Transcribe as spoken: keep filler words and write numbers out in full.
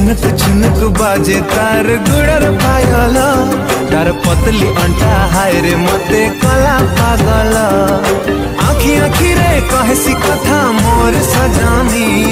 झुनक झुनक बाजे तार गुड़र पायल तार पतली अंटा हाय रे मते कला पागल आखी आखी रे कहसी कथा मोर सजानी